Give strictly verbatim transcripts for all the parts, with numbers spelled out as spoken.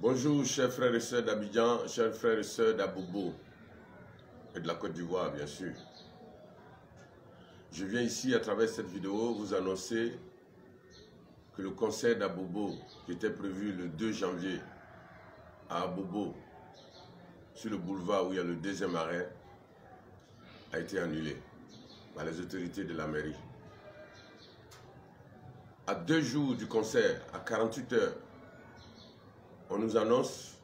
Bonjour chers frères et sœurs d'Abidjan, chers frères et sœurs d'Abobo et de la Côte d'Ivoire bien sûr. Je viens ici à travers cette vidéo vous annoncer que le concert d'Abobo qui était prévu le deux janvier à Abobo sur le boulevard où il y a le deuxième arrêt a été annulé par les autorités de la mairie. À deux jours du concert, à quarante-huit heures, on nous annonce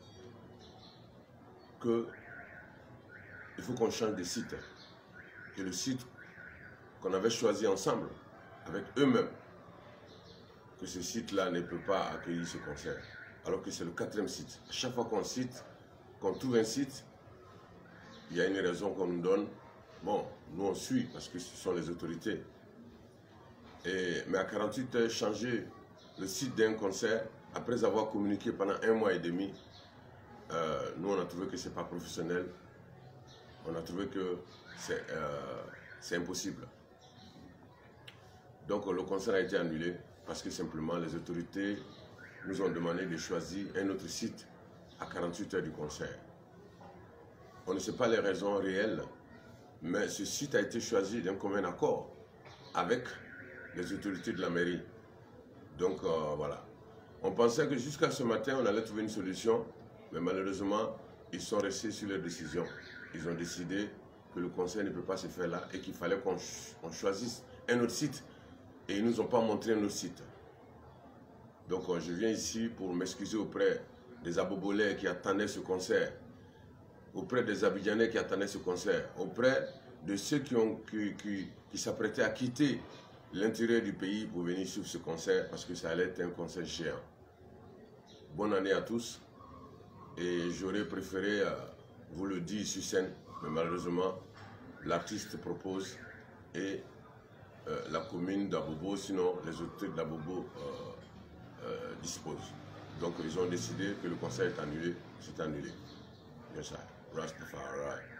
que il faut qu'on change de site. Et le site qu'on avait choisi ensemble, avec eux-mêmes, que ce site-là ne peut pas accueillir ce concert. Alors que c'est le quatrième site. À chaque fois qu'on cite, qu'on trouve un site, il y a une raison qu'on nous donne. Bon, nous on suit parce que ce sont les autorités. Et, mais à quarante-huit heures, changer le site d'un concert, après avoir communiqué pendant un mois et demi, euh, nous on a trouvé que ce n'est pas professionnel. On a trouvé que c'est euh, impossible. Donc le concert a été annulé parce que simplement les autorités nous ont demandé de choisir un autre site à quarante-huit heures du concert. On ne sait pas les raisons réelles, mais ce site a été choisi d'un commun accord avec les autorités de la mairie. Donc euh, voilà. On pensait que jusqu'à ce matin, on allait trouver une solution, mais malheureusement, ils sont restés sur leur décision. Ils ont décidé que le concert ne peut pas se faire là et qu'il fallait qu'on ch choisisse un autre site. Et ils ne nous ont pas montré un autre site. Donc euh, je viens ici pour m'excuser auprès des Abobolais qui attendaient ce concert, auprès des Abidjanais qui attendaient ce concert, auprès de ceux qui, ont, qui, qui, qui s'apprêtaient à quitter l'intérieur du pays pour venir suivre ce concert parce que ça allait être un concert géant. Bonne année à tous et j'aurais préféré euh, vous le dire sur scène, mais malheureusement l'artiste propose et euh, la commune d'Abobo, sinon les autorités d'Abobo euh, euh, disposent. Donc ils ont décidé que le concert est annulé, c'est annulé. Yes, I. Rastafari.